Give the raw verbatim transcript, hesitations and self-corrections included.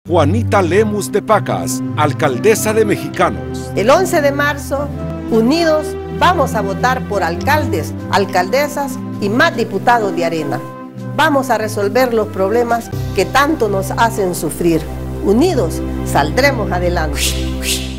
Juanita Lemus de Pacas, alcaldesa de Mexicanos. El once de marzo, unidos, vamos a votar por alcaldes, alcaldesas y más diputados de Arena. Vamos a resolver los problemas que tanto nos hacen sufrir. Unidos, saldremos adelante.